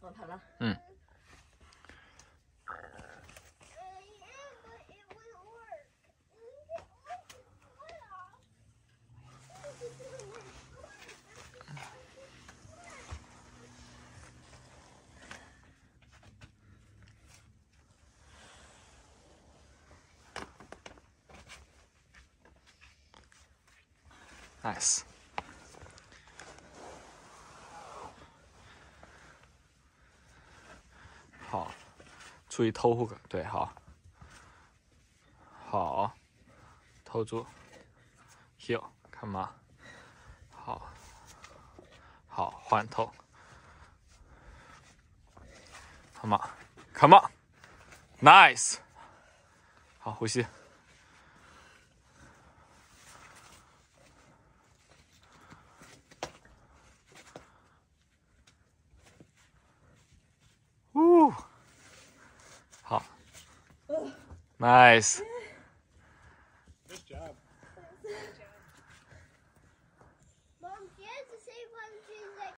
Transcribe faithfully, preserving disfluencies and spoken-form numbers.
好弹了。 嗯。Nice。好，注意偷 hook， 对，好，好，偷住 ，heel，come on， 好，好，换偷 ，come on，come on，nice， 好，呼吸。呜，好 ，nice。